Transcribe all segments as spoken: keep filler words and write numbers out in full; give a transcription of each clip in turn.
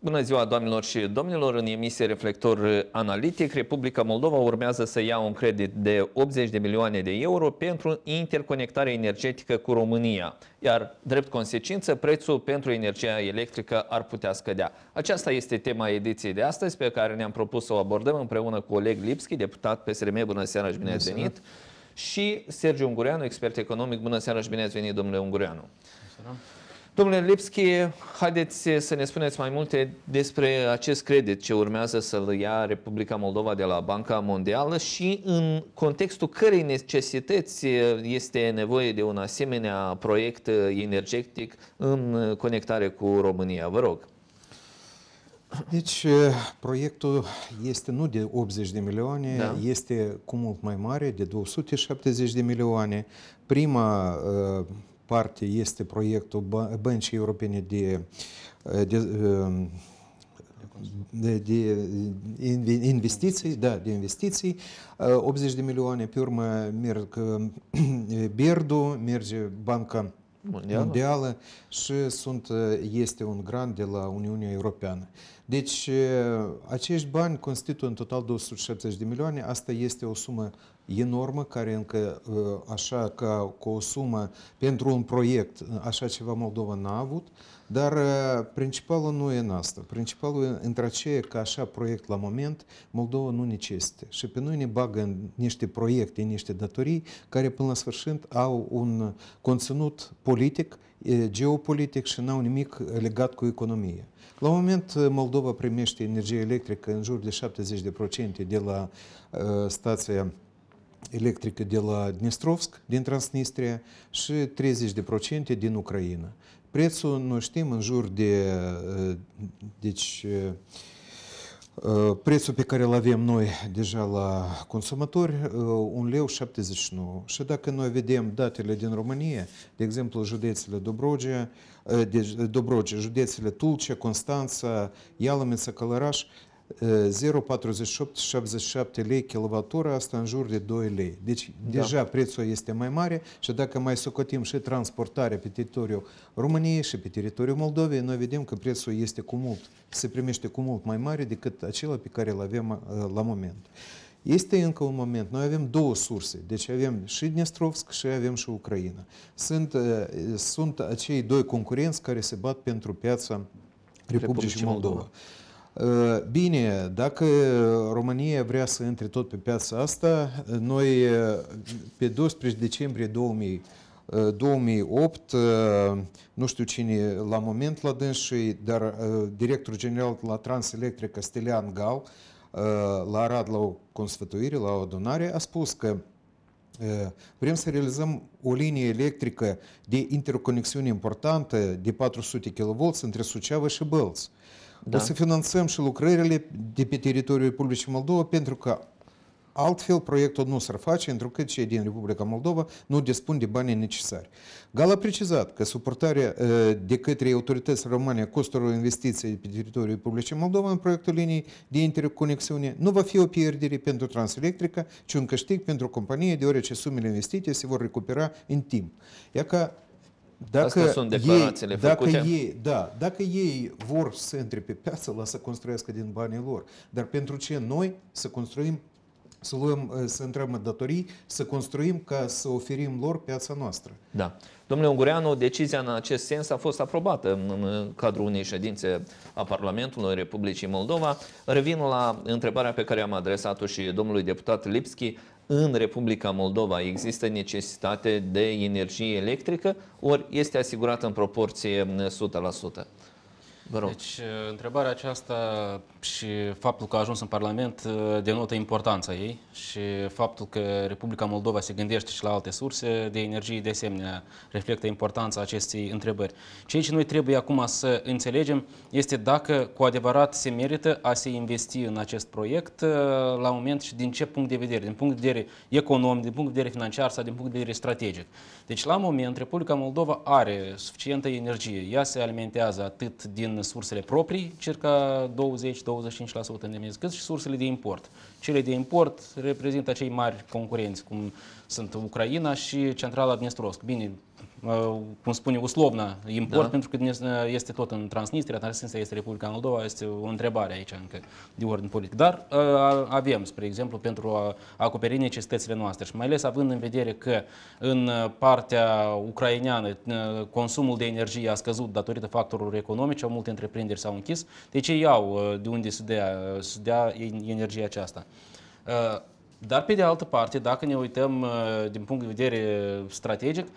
Bună ziua, doamnelor și domnilor! În emisie Reflector Analitic, Republica Moldova urmează să ia un credit de optzeci de milioane de euro pentru interconectare energetică cu România, iar, drept consecință, prețul pentru energia electrică ar putea scădea. Aceasta este tema ediției de astăzi, pe care ne-am propus să o abordăm împreună cu Oleg Lipski, deputat P S R M. Bună seara și bine ați venit! Și Sergiu Ungureanu, expert economic. Bună seara și bine ați venit, domnule Ungureanu! Domnule Lipski, haideți să ne spuneți mai multe despre acest credit ce urmează să-l ia Republica Moldova de la Banca Mondială și în contextul cărei necesități este nevoie de un asemenea proiect energetic în conectare cu România. Vă rog. Deci, proiectul este nu de optzeci de milioane, da. Este cu mult mai mare, de două sute șaptezeci de milioane. Prima parte este proiectul Băncii Europene de, de, de, de investiții, da, de investiții, optzeci de milioane, pe urmă merg BERD-ul, merge Banca Mondială. Mondială și sunt, este un grant de la Uniunea Europeană. Deci, acești bani constituie în total două sute șaptezeci de milioane. Asta este o sumă enormă, care încă, așa ca cu o sumă pentru un proiect, așa ceva Moldova n-a avut, dar principalul nu e în asta. Principalul între aceea că așa proiect la moment Moldova nu necesită. Și pe noi ne bagă în niște proiecte, niște datorii, care până la sfârșit au un conținut politic, geopolitic și n-au nimic legat cu economia. La moment, Moldova primește energie electrică în jur de șaptezeci de procente de la uh, stația electrică de la Dnistrovsk, din Transnistria, și treizeci de procente din Ucraina. Prețul, noi știm, în jur de... Uh, deci, uh, prețul pe care îl avem noi deja la consumatori, un leu șaptezeci și nouă. Și dacă noi vedem datele din România, de exemplu, județele Dobrogea, Dobrogea, județele Tulcea, Constanța, Ialomița, Călăraș, zero virgulă patruzeci și opt șaptezeci și șapte lei kilowattora, asta în jur de doi lei. Deci da. Deja prețul este mai mare și dacă mai socotim și transportarea pe teritoriul României și pe teritoriul Moldovei, noi vedem că prețul este cu mult, se primește cu mult mai mare decât acela pe care îl avem la moment. Este încă un moment. Noi avem două surse. Deci avem și Dnistrovsk și avem și Ucraina. Sunt, sunt acei doi concurenți care se bat pentru piața Republicii Moldova. Moldova. Bine, dacă România vrea să intre tot pe piața asta, noi pe doisprezece decembrie două mii opt, nu știu cine la moment la dânsii, dar directorul general la Transelectrica, Stelian Gal, la Arad, la o consfătuire, la o adunare, a spus că vrem să realizăm o linie electrică de interconexiune importantă de patru sute kilovolți între Suceava și Bălți. Da. O să finanțăm și lucrările de pe teritoriul Republicii Moldova, pentru că altfel proiectul nu s-ar face, întrucât cei din Republica Moldova nu dispun de banii necesari. Gal a precizat că suportarea de către autoritățile române a costurilor investiției pe teritoriul Republicii Moldova în proiectul liniei de interconexiune nu va fi o pierdere pentru Transelectrica, ci un câștig pentru companie, deoarece sumele investite se vor recupera în timp. Ia că Dacă Astea sunt declarațiile ei, făcute. Dacă ei, da, dacă ei vor să intre pe piață, la să construiască din banii lor. Dar pentru ce noi să construim, să luăm, să intrăm în datorii, să construim ca să oferim lor piața noastră? Da. Domnule Ungureanu, decizia în acest sens a fost aprobată în cadrul unei ședințe a Parlamentului Republicii Moldova. Revin la întrebarea pe care am adresat-o și domnului deputat Lipski. În Republica Moldova există necesitate de energie electrică, ori este asigurată în proporție o sută la sută? Vă rog. Deci, întrebarea aceasta și faptul că a ajuns în Parlament denotă importanța ei și faptul că Republica Moldova se gândește și la alte surse de energie, de asemenea, reflectă importanța acestei întrebări. Ceea ce noi trebuie acum să înțelegem este dacă cu adevărat se merită a se investi în acest proiect la moment și din ce punct de vedere, din punct de vedere economic, din punct de vedere financiar sau din punct de vedere strategic. Deci, la moment, Republica Moldova are suficientă energie. Ea se alimentează atât din sursele proprii, circa douăzeci la douăzeci și cinci la sută în cât și sursele de import. Cele de import reprezintă acei mari concurenți, cum sunt Ucraina și centrala Dnistrovsk. Bine, cum spune, uslovna import, Da. pentru că este tot în Transnistria, Transnistria este Republica Moldova, este o întrebare aici încă de ordin politic. Dar avem, spre exemplu, pentru a acoperi necesitățile noastre și mai ales având în vedere că în partea ucraineană consumul de energie a scăzut datorită factorilor economice, au multe întreprinderi s-au închis, deci ei au de unde să dea, să dea energia aceasta. Dar, pe de altă parte, dacă ne uităm din punct de vedere strategic,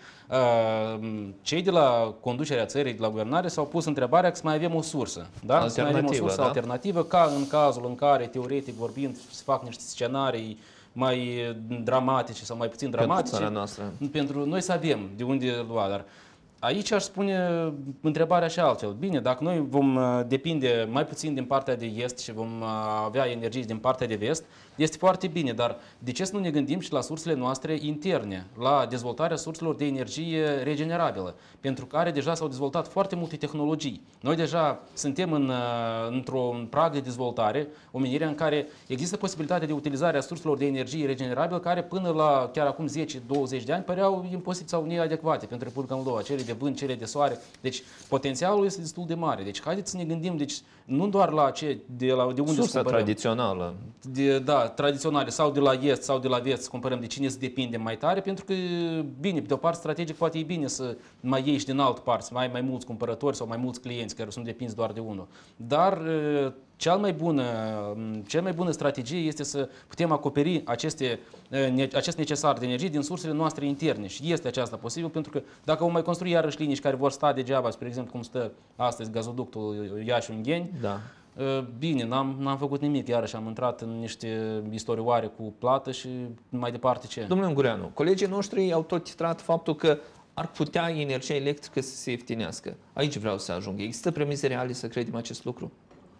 cei de la conducerea țării, de la guvernare, s-au pus întrebarea că să mai avem o sursă. Da? Să mai avem o sursă da? alternativă, ca în cazul în care, teoretic vorbind, se fac niște scenarii mai dramatice sau mai puțin dramatice. Pentru țara noastră. Pentru noi să avem de unde lua. Dar aici aș spune întrebarea și altfel. Bine, dacă noi vom depinde mai puțin din partea de est și vom avea energii din partea de vest, este foarte bine, dar de ce să nu ne gândim și la sursele noastre interne, la dezvoltarea surselor de energie regenerabilă, pentru care deja s-au dezvoltat foarte multe tehnologii. Noi deja suntem în, într-un prag de dezvoltare, omenirea în care există posibilitatea de utilizare a surselor de energie regenerabilă, care până la chiar acum zece douăzeci de ani păreau imposibil sau neadecvate pentru Republica Moldova, cele de vânt, cele de soare. Deci potențialul este destul de mare. Deci haideți să ne gândim, deci nu doar la ce, de, la, de unde sursa să cumpărăm. tradițională. De, da, tradiționale, sau de la est sau de la vest, să cumpărăm, de cine să depindem mai tare, pentru că, bine, pe de o parte strategic poate e bine să mai ieși din altă parte, să mai ai mai mulți cumpărători sau mai mulți clienți care sunt depinzi doar de unul. Dar cea mai bună, cea mai bună strategie este să putem acoperi aceste, acest necesar de energie din sursele noastre interne și este aceasta posibil, pentru că dacă vom mai construi iarăși linii care vor sta degeaba, spre exemplu cum stă astăzi gazoductul Iași-Ungheni, da. Bine, n-am, n-am făcut nimic, iarăși am intrat în niște istorioare cu plată și mai departe ce. Domnule Ungureanu, colegii noștri au tot titrat faptul că ar putea energia electrică să se ieftinească. Aici vreau să ajung. Există premise reale să credem acest lucru?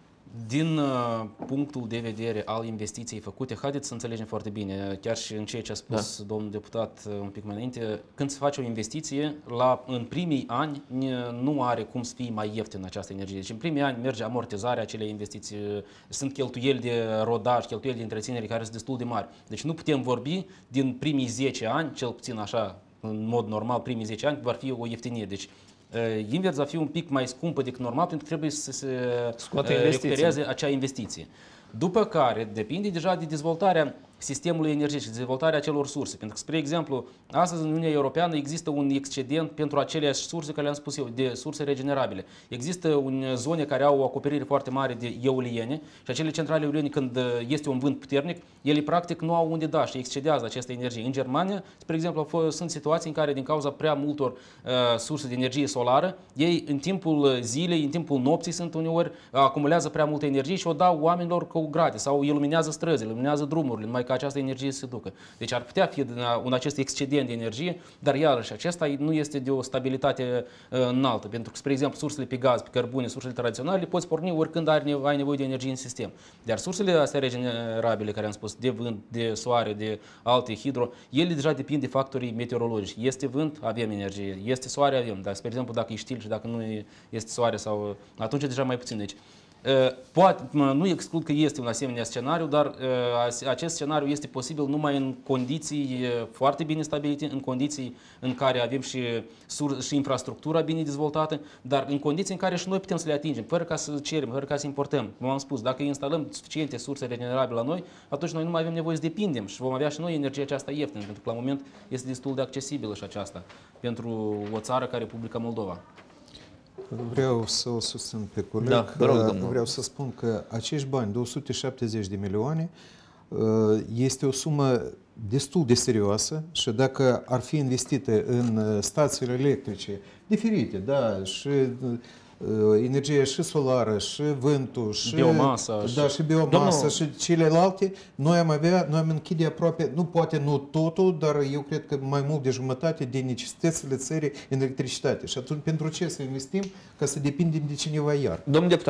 Din uh, punctul de vedere al investiției făcute, haideți să înțelegem foarte bine, chiar și în ceea ce a spus da. domnul deputat uh, un pic mai înainte, când se face o investiție, la, în primii ani nu are cum să fie mai ieftin această energie. Deci în primii ani merge amortizarea acelei investiții, sunt cheltuieli de rodaj, cheltuieli de întreținere care sunt destul de mari. Deci nu putem vorbi din primii zece ani, cel puțin așa, în mod normal, primii zece ani, va fi o ieftinire. Deci invers va fi un pic mai scumpă decât normal, pentru că trebuie să se recupereze acea investiție. După care depinde deja de dezvoltarea sistemului energetic, dezvoltarea acelor surse. Pentru că, spre exemplu, astăzi în Uniunea Europeană există un excedent pentru aceleași surse care le-am spus eu, de surse regenerabile. Există un, zone care au o acoperire foarte mare de eoliene și acele centrale eoliene, când este un vânt puternic, ele practic nu au unde da și excedează această energie. În Germania, spre exemplu, sunt situații în care din cauza prea multor uh, surse de energie solară, ei în timpul zilei, în timpul nopții sunt uneori, acumulează prea multă energie și o dau oamenilor cu gratis sau iluminează străzile, iluminează drumurile, numai ca această energie să se ducă. Deci ar putea fi un acest excedent de energie, dar iarăși acesta nu este de o stabilitate uh, înaltă, pentru că, spre exemplu, sursele pe gaz, pe cărbune, sursele tradiționale, le poți porni oricând ai, ai nevoie de energie în sistem. Dar sursele astea regenerabile, care am spus, de vânt, de soare, de alte hidro, ele deja depind de factorii meteorologici. Este vânt, avem energie. Este soare, avem. Dar, spre exemplu, dacă e știl și dacă nu este soare, sau atunci deja mai puțin. Deci, poate, nu exclud că este un asemenea scenariu, dar acest scenariu este posibil numai în condiții foarte bine stabilite, în condiții în care avem și, și infrastructura bine dezvoltată, dar în condiții în care și noi putem să le atingem, fără ca să cerem, fără ca să importăm. Cum am spus, dacă instalăm suficiente surse regenerabile la noi, atunci noi nu mai avem nevoie să depindem și vom avea și noi energia aceasta ieftină, pentru că la moment este destul de accesibilă și aceasta pentru o țară ca Republica Moldova. Vreau să o susțin pe coleg. Da, vă rog, vreau să spun că acești bani, două sute șaptezeci de milioane, este o sumă destul de serioasă și dacă ar fi investite în stațiile electrice diferite, da, și energia și solară, și vântul, și biomasa, da, și, biomasa și celelalte, noi am avea, noi am închide aproape, nu poate nu totul, dar eu cred că mai mult de jumătate de necesitățile țării în electricitate. Și atunci pentru ce să investim ca să depindem de cineva iar? Domnul deputat,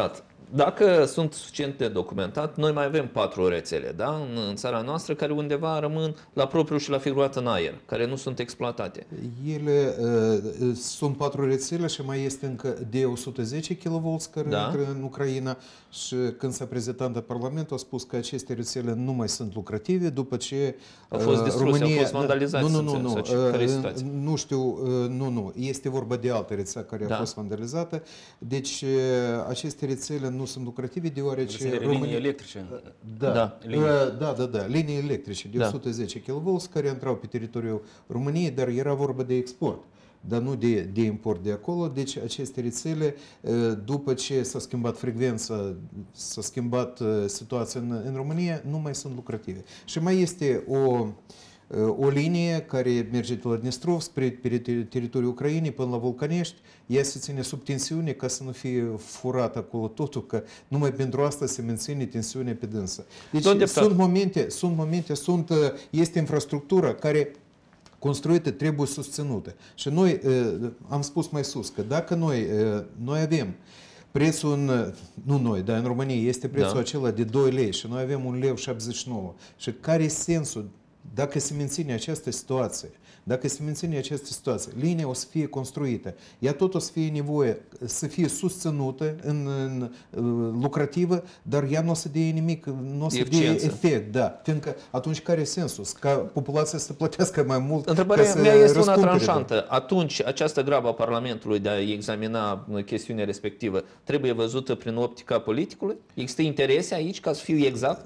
Dacă sunt suficient de documentat, noi mai avem patru rețele, da? în, în țara noastră, care undeva rămân la propriu și la figurat în aer, care nu sunt exploatate. Ele uh, sunt patru rețele și mai este încă de o sută zece kilovolți care Da. intră în Ucraina și când s-a prezentat în Parlament a spus că aceste rețele nu mai sunt lucrative după ce Au fost uh, distruse, România... au fost vandalizați, Nu, nu, să nu, nu, înțeleg, sau ce- care e uh, situația? nu știu, uh, nu, nu, este vorba de altă rețea care Da. a fost vandalizată, deci uh, aceste rețele nu sunt lucrative deoarece Rețelele linii electrice. Da, Da. linii. da, da, da, linii electrice de Da. o sută zece kilovolți care intrau pe teritoriul României, dar era vorba de export, dar nu de, de import de acolo. Deci aceste rețele, după ce s-a schimbat frecvența, s-a schimbat situația în, în România, nu mai sunt lucrative. Și mai este o, o linie care merge de la Dnistrov spre teritoriul Ucrainei până la Vulcanești. Ea se ține sub tensiune ca să nu fie furat acolo totul, că numai pentru asta se menține tensiunea pe dânsă. Deci Domnul sunt deputat. momente, sunt momente, sunt, este infrastructura care construită, trebuie susținută. Și noi, am spus mai sus, că dacă noi, noi avem prețul în, nu noi, dar în România este prețul Da. acela de doi lei și noi avem un leu șaptezeci și nouă. Și care e sensul? Dacă se menține această situație, dacă se menține această situație, linia o să fie construită, ea tot o să fie nevoie să fie susținută, în, în, în lucrativă, dar ea nu o să dea nimic, nu o să dea Eficiență. efect, da. Fiindcă atunci care e sensul? Ca populația să plătească mai mult. Întrebarea ca să mea este una răscumpere, tranșantă. Atunci, această grabă a Parlamentului de a examina chestiunea respectivă trebuie văzută prin optica politicului? Există interese aici, ca să fiu exact?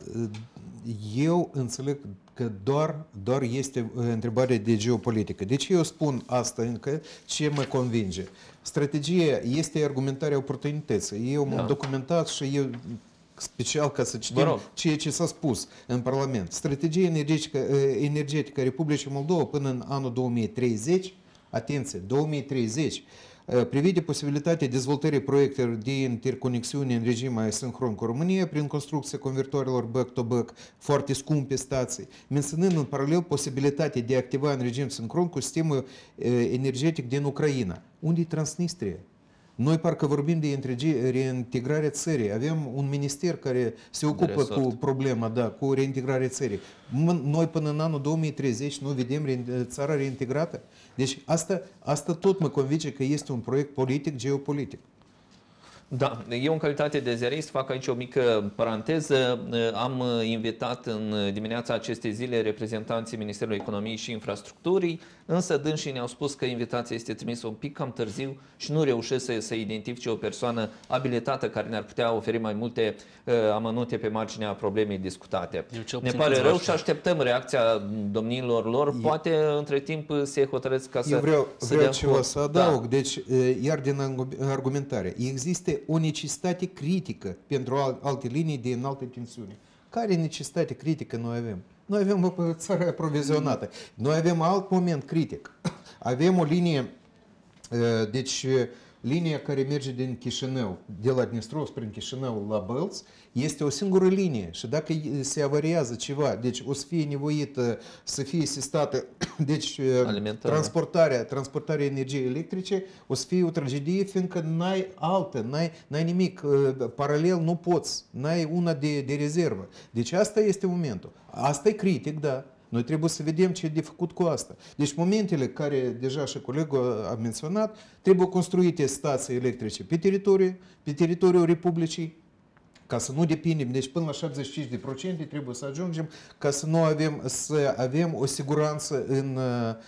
Eu înțeleg că doar, doar este întrebare de geopolitică. De ce eu spun asta încă? Ce mă convinge? Strategia este argumentarea oportunității. Eu m-am Da. documentat și eu special ca să Vă citim rog. ceea ce s-a spus în Parlament. Strategia energetică, energetică a Republicii Moldova până în anul două mii treizeci, atenție, două mii treizeci, prevede posibilitatea dezvoltării proiectelor de interconexiune în regim asincron cu România prin construcția convertoarelor back-to-back foarte scumpe stații, menținând în paralel posibilitatea de a activa în regim sincron cu sistemul energetic din Ucraina. Unde e Transnistria? Noi parcă vorbim de reintegrarea țării. Avem un minister care se ocupă resort. cu problema, da, cu reintegrarea țării. Noi până în anul două mii treizeci nu vedem țara reintegrată. Deci asta, asta tot mă convinge că este un proiect politic, geopolitic. Da, eu în calitate de ziarist fac aici o mică paranteză. Am invitat în dimineața acestei zile reprezentanții Ministerului Economiei și Infrastructurii, însă dânsii ne-au spus că invitația este trimisă un pic cam târziu și nu reușesc să, să identifice o persoană abilitată care ne-ar putea oferi mai multe uh, amănunte pe marginea problemei discutate. Eu cel Ne puțin pare câțiva rău știu. și așteptăm reacția domnilor lor. Poate între timp se hotărăsc ca să Eu vreau, să vreau dea ceva cont. să adaug. Da. Deci, iar din argumentare, există o necesitate critică pentru al- alte linii de înaltă tensiune. Care necesitate critică noi avem? Noi avem o țară aprovizionată. Noi avem alt moment critic. Avem o linie, deci linia care merge din Chișinău, de la Dnistrov spre Chișinău la Bălți, este o singură linie și dacă se avariază ceva, deci o să fie nevoită să fie asistată, deci Alimentare. transportarea, transportarea energiei electrice, o să fie o tragedie, fiindcă n-ai altă, n-ai, n-ai nimic, paralel nu poți, n-ai una de, de rezervă. Deci asta este momentul. Asta e critic, da. Noi trebuie să vedem ce e de făcut cu asta. Deci momentele care deja și colegul a menționat, trebuie construite stații electrice pe teritoriu, pe teritoriul Republicii, ca să nu depindem, deci până la șaptezeci și cinci la sută trebuie să ajungem, ca să nu avem, să avem o siguranță în,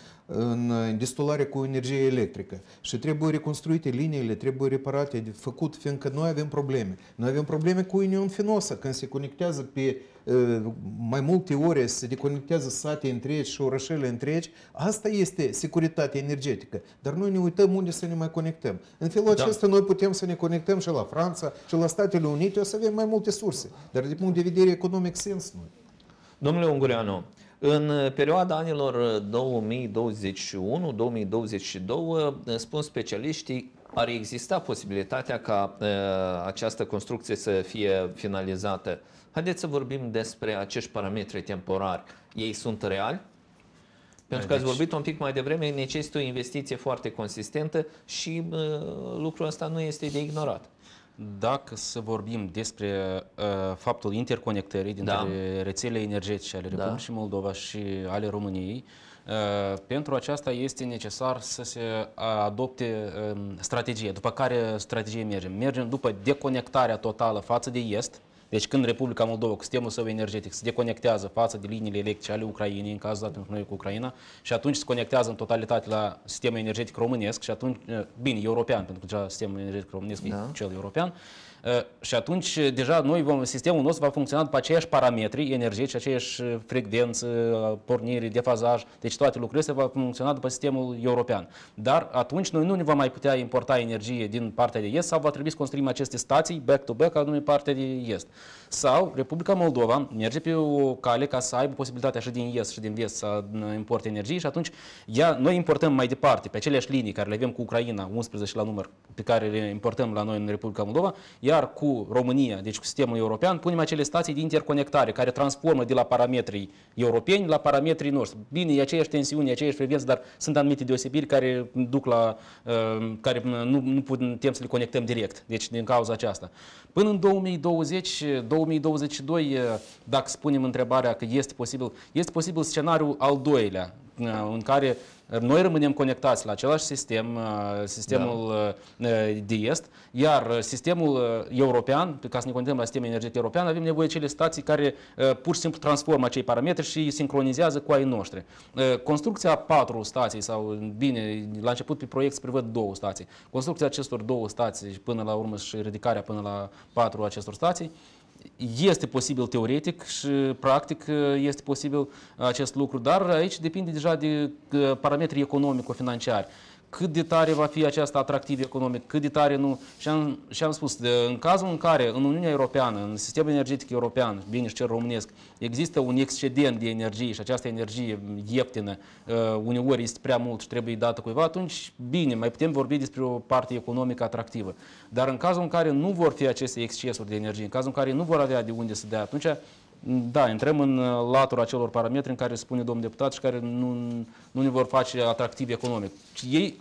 în destularea cu energie electrică. Și trebuie reconstruite liniile, trebuie reparate, de făcut, fiindcă noi avem probleme. Noi avem probleme cu Union Fenoasă, când se conectează pe mai multe ore, se deconectează sate întregi și orășele întregi. Asta este securitatea energetică. Dar noi ne uităm unde să ne mai conectăm. În felul Da. acesta noi putem să ne conectăm și la Franța, și la Statele Unite, o să avem mai multe surse. Dar din punct de vedere economic sens noi. Domnule Ungureanu, în perioada anilor două mii douăzeci și unu două mii douăzeci și doi, spun specialiștii, ar exista posibilitatea ca uh, această construcție să fie finalizată. Haideți să vorbim despre acești parametri temporari. Ei sunt reali? Pentru că ați Deci- vorbit un pic mai devreme, necesită o investiție foarte consistentă și uh, lucrul ăsta nu este de ignorat. Dacă să vorbim despre uh, faptul interconectării dintre Da. rețelele energetice ale Republicii Da. Moldova și ale României, uh, pentru aceasta este necesar să se adopte uh, strategie. După care strategie mergem? Mergem după deconectarea totală față de est. Deci când Republica Moldova, cu sistemul său energetic, se deconectează față de liniile electrice ale Ucrainei, în cazul dat pentru noi cu Ucraina, și atunci se conectează în totalitate la sistemul energetic românesc, și atunci, bine, european, pentru că deja sistemul energetic românesc da. e cel european, și atunci deja noi vom, sistemul nostru va funcționa după aceiași parametri energetici, aceeași frecvență, pornire, defazaj, deci toate lucrurile astea vor funcționa după sistemul european. Dar atunci noi nu ne vom mai putea importa energie din partea de est sau va trebui să construim aceste stații back-to-back anume partea de est. Sau Republica Moldova merge pe o cale ca să aibă posibilitatea și din est și din vest să importe energie și atunci ea, noi importăm mai departe pe aceleași linii care le avem cu Ucraina, unsprezece la număr, pe care le importăm la noi în Republica Moldova, iar cu România, deci cu sistemul european, punem acele stații de interconectare care transformă de la parametrii europeni la parametrii noștri. Bine, e aceeași tensiune, e aceeași frecvență, dar sunt anumite deosebiri care duc la, uh, care nu, nu putem să le conectăm direct, deci din cauza aceasta. Până în două mii douăzeci două mii douăzeci și doi, dacă spunem întrebarea că este posibil, este posibil scenariul al doilea, în care noi rămânem conectați la același sistem, sistemul da. de est, iar sistemul european, ca să ne conectăm la sistemul energetic european, avem nevoie de cele stații care pur și simplu transformă acei parametri și îi sincronizează cu ai noștri. Construcția a patru stații, sau bine, la început pe proiect se prevăd două stații. Construcția acestor două stații până la urmă și ridicarea până la patru acestor stații este posibil teoretic și practic este posibil acest lucru, dar aici depinde deja de parametrii economico-financiari. Cât de tare va fi aceasta atractiv economic, cât de tare nu. Și am, și am spus, de, în cazul în care în Uniunea Europeană, în sistemul energetic european, bine și cel românesc, există un excedent de energie și această energie ieftină uh, uneori este prea mult și trebuie dată cuiva, atunci bine, mai putem vorbi despre o parte economică atractivă. Dar în cazul în care nu vor fi aceste excesuri de energie, în cazul în care nu vor avea de unde să dea, atunci da, intrăm în latura acelor parametri în care spune domnul deputat și care nu, nu ne vor face atractiv economic. Ei,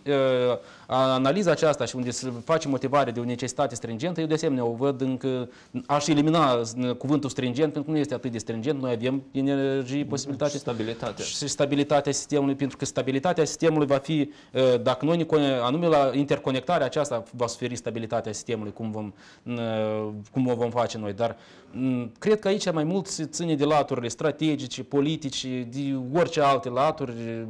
analiza aceasta și unde se face motivare de o necesitate stringentă, eu de asemenea o văd încă, aș elimina cuvântul stringent, pentru că nu este atât de stringent, noi avem energie, posibilitate și stabilitate. Și stabilitatea sistemului, pentru că stabilitatea sistemului va fi, dacă noi, anume la interconectarea aceasta va suferi stabilitatea sistemului, cum, vom, cum o vom face noi, dar cred că aici mai mult se ține de laturile strategice, politice, de orice alte laturi,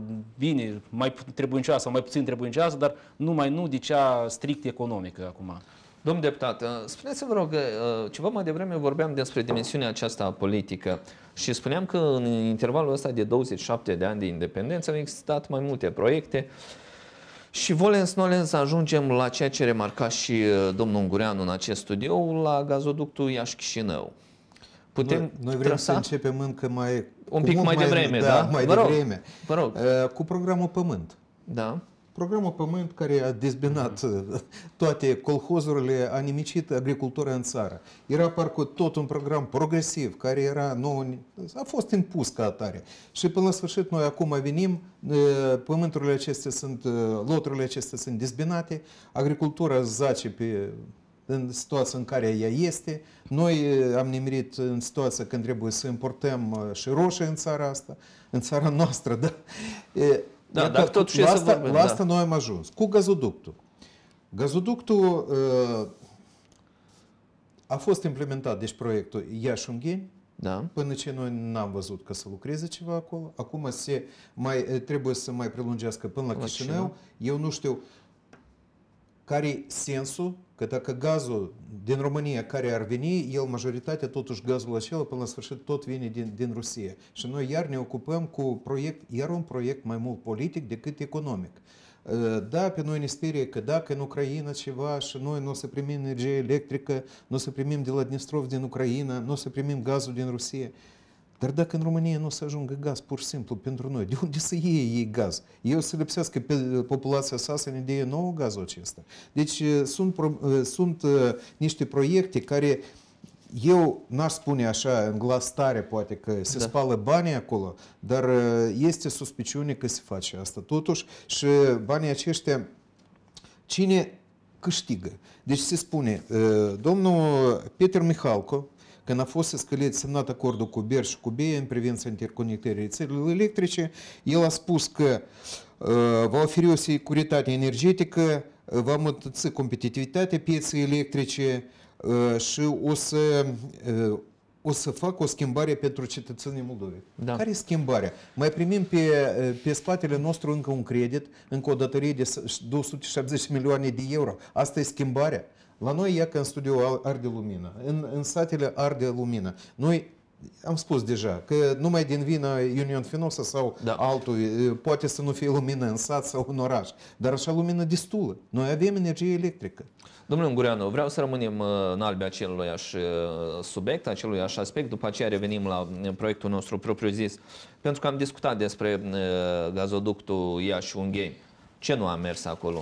bine, mai trebuincioasă sau mai puțin trebuincioasă, dar numai nu de cea strict economică acum. Domnul deputat, spuneți-vă, rog, ceva mai devreme vorbeam despre dimensiunea aceasta politică și spuneam că în intervalul ăsta de douăzeci și șapte de ani de independență au existat mai multe proiecte și volens-nolens ajungem la ceea ce remarca și domnul Ungureanu în acest studio, la gazoductul Iași-Chișinău. Putem noi, noi vrem trasa? să începem încă mai... Un pic mai devreme, da? da? Mai vă devreme. Vă rog. Cu programul Pământ. Da. Programul Pământ care a dezbinat toate colhozurile, a nimicit agricultura în țară. Era parcă tot un program progresiv care era nou, a fost impus ca atare. Și până la sfârșit noi acum venim, pământurile acestea sunt, loturile acestea sunt dezbinate, agricultura zace pe în situația în care ea este. Noi am nimerit în situația când trebuie să importăm și roșii în țara asta, în țara noastră, da? Da, dar totuși la să asta, vorbim, la asta da. noi am ajuns. Cu gazoductul. Gazoductul uh, a fost implementat, deci proiectul Iași-Ungheni, da. Până ce noi n-am văzut că să lucreze ceva acolo. Acum se mai, trebuie să mai prelungească până la, la Chișinău. Chișinău. Eu nu știu care-i sensul, că dacă gazul din România care ar veni, el majoritatea, totuși gazul acela, până la sfârșit, tot vine din, din Rusia. Și noi iar ne ocupăm cu proiect, iar un proiect mai mult politic decât economic. Da, pe noi ne sperie că dacă în Ucraina ceva și noi nu o să primim energie electrică, nu o să primim de la Dnistrov din Ucraina, nu o să primim gazul din Rusia. Dar dacă în România nu o să ajungă gaz, pur și simplu, pentru noi, de unde să iei ei gaz? Ei o să lipsească pe populația sa să ne dea nouă gazul acesta. Deci sunt, sunt niște proiecte care eu n-aș spune așa în glas tare, poate că se da. spală banii acolo, dar este suspiciune că se face asta. Totuși, și banii aceștia, cine câștigă. Deci se spune, domnul Peter Mihalco, când a fost să semnat acordul cu Berg și cu B E în privința interconectării rețelelor electrice, el a spus că va oferi o securitate energetică, va îmbunătăți competitivitatea pieței electrice și o să, o să facă o schimbare pentru cetățenii Moldovei. Da. Care e schimbarea? Mai primim pe, pe spatele nostru încă un credit, încă o datorie de două sute șaptezeci milioane de euro. Asta e schimbarea. La noi e ca în studio arde lumină, în, în satele arde lumină. Noi am spus deja că numai din vina Union Fenosa sau da. altul poate să nu fie lumină în sat sau în oraș, dar așa lumină destulă. Noi avem energie electrică. Domnule Ungureanu, vreau să rămânem în albea aceluiași subiect, aceluiași aspect, după aceea revenim la proiectul nostru propriu-zis, pentru că am discutat despre gazoductul Iași-Ungheni. Ce nu a mers acolo?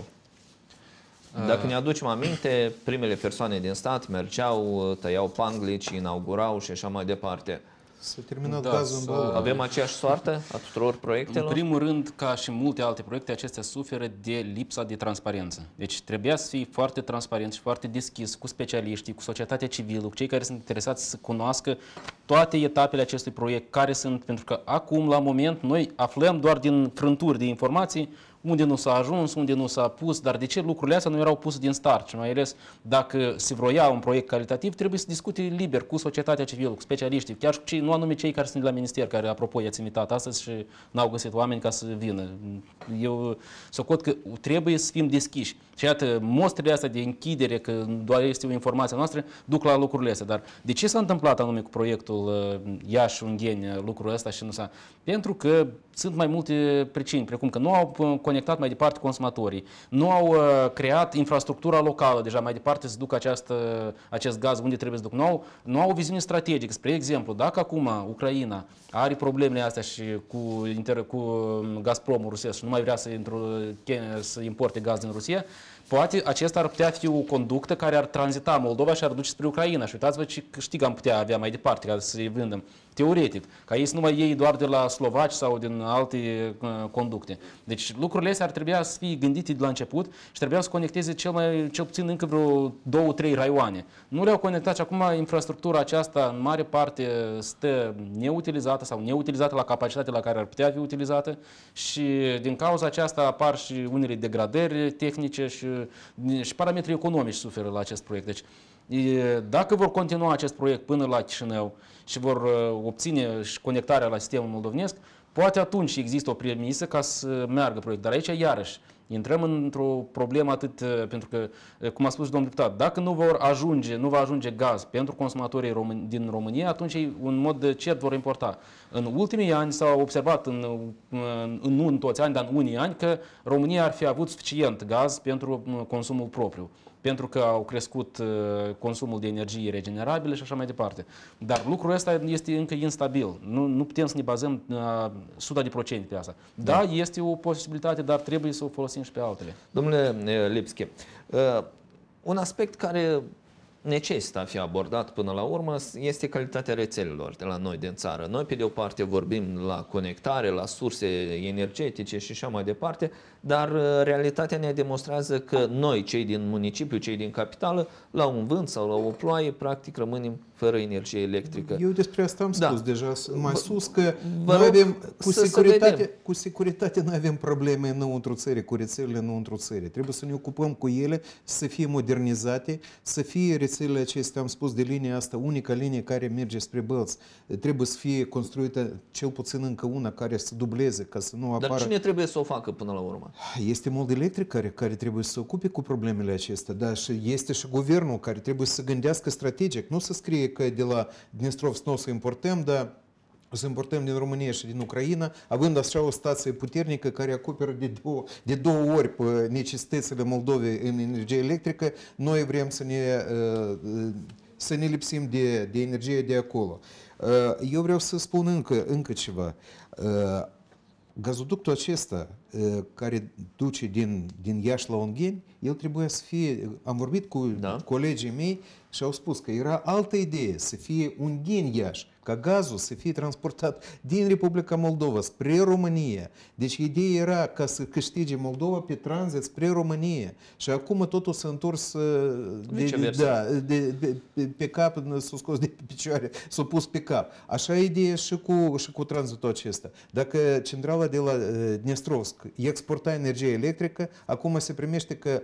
Dacă ne aducem aminte, primele persoane din stat mergeau, tăiau panglici, inaugurau și așa mai departe. S-a terminat Da, gazul în bală. Avem aceeași soartă a tuturor proiectelor? În primul rând, ca și multe alte proiecte, acestea suferă de lipsa de transparență. Deci trebuia să fie foarte transparent și foarte deschis cu specialiștii, cu societatea civilă, cu cei care sunt interesați să cunoască toate etapele acestui proiect, care sunt, pentru că acum, la moment, noi aflăm doar din frânturi de informații unde nu s-a ajuns, unde nu s-a pus, dar de ce lucrurile astea nu erau puse din start? Și mai ales dacă se vroia un proiect calitativ, trebuie să discute liber cu societatea civilă, cu specialiștii, chiar și cu cei, nu anume cei care sunt de la minister, care, apropo, i-ați invitat astăzi și n-au găsit oameni ca să vină. Eu socot că trebuie să fim deschiși. Și iată, mostrele astea de închidere, că doar este o informație noastră, duc la lucrurile astea. Dar de ce s-a întâmplat anume cu proiectul Iași-Ungheni lucrul ăsta și nu s-a... Pentru că sunt mai multe pricini, precum că nu au conectat mai departe consumatorii, nu au uh, creat infrastructura locală, deja mai departe să ducă această, acest gaz unde trebuie să ducă. Nu au, nu au o viziune strategică. Spre exemplu, dacă acum Ucraina are problemele astea și cu, inter, cu Gazpromul rusesc și nu mai vrea să, intru, să importe gaz din Rusia, poate acesta ar putea fi o conductă care ar tranzita Moldova și ar duce spre Ucraina. Și uitați-vă ce câștig am putea avea mai departe ca să-i vândem. Teoretic, ca ei să nu mai iei doar de la slovaci sau din alte uh, conducte. Deci lucrurile astea ar trebui să fie gândite de la început și trebuia să conecteze cel, mai, cel puțin încă vreo două, trei raioane. Nu le-au conectat și acum infrastructura aceasta în mare parte stă neutilizată sau neutilizată la capacitatea la care ar putea fi utilizată și din cauza aceasta apar și unele degradări tehnice și, și parametrii economici suferă la acest proiect. Deci dacă vor continua acest proiect până la Chișinău și vor obține și conectarea la sistemul moldovenesc, poate atunci există o premisă ca să meargă proiectul. Dar aici, iarăși, intrăm într-o problemă atât, pentru că, cum a spus și domnul deputat, dacă nu vor ajunge, nu va ajunge gaz pentru consumatorii români, din România, atunci ei, în mod cert, vor importa. În ultimii ani s-a observat, în, în, nu în toți ani, dar în unii ani, că România ar fi avut suficient gaz pentru consumul propriu, pentru că au crescut consumul de energie regenerabile și așa mai departe. Dar lucrul ăsta este încă instabil. Nu, nu putem să ne bazăm o sută la sută pe asta. Da, da, este o posibilitate, dar trebuie să o folosim și pe altele. Domnule Lipski, un aspect care necesită a fi abordat până la urmă este calitatea rețelelor de la noi din țară. Noi, pe de o parte, vorbim la conectare, la surse energetice și așa mai departe, dar realitatea ne demonstrează că noi, cei din municipiu, cei din capitală, la un vânt sau la o ploaie, practic rămânem fără energie electrică. Eu despre asta am spus da. deja mai sus, că Vă noi avem, cu să, securitate, să cu securitate noi avem probleme înăuntru țării, cu rețelele înăuntru țării. Trebuie să ne ocupăm cu ele, să fie modernizate, să fie rețelele acestea, am spus, de linia asta, unica linie care merge spre Bălți. Trebuie să fie construită cel puțin încă una care să dubleze, ca să nu apară... Dar cine trebuie să o facă până la urmă? Este Moldelectric care, care trebuie să se ocupe cu problemele acestea, da, și este și guvernul care trebuie să gândească strategic, nu să scrie că de la Dnistrovsk nu o să importăm, dar o să importăm din România și din Ucraina, având așa o stație puternică care acoperă de două, de două ori pe necesitățile Moldovei în energie electrică, noi vrem să ne, să ne lipsim de, de energie de acolo. Eu vreau să spun încă, încă ceva. Gazoductul acesta care duce din, din Iași la Ungheni, el trebuia să fie, am vorbit cu da. colegii mei și au spus că era altă idee, să fie Ungheni-Iași, ca gazul să fie transportat din Republica Moldova spre România. Deci ideea era ca să câștige Moldova pe tranzit spre România. Și acum totul s-a întors de, de, da, de, de, de, pe cap, s-a scos de pe picioare, s-a pus pe cap. Așa e ideea și cu, și cu tranzitul acesta. Dacă centrala de la Dnestrovsk exporta energie electrică, acum se primește că